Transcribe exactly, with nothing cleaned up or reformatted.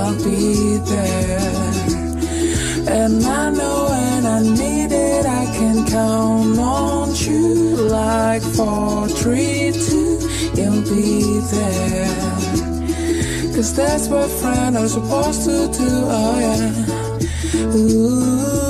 I'll be there. And I know when I need it, I can count on you. Like four, three, two, you'll be there. Cause that's what friends are supposed to do, oh yeah. Ooh.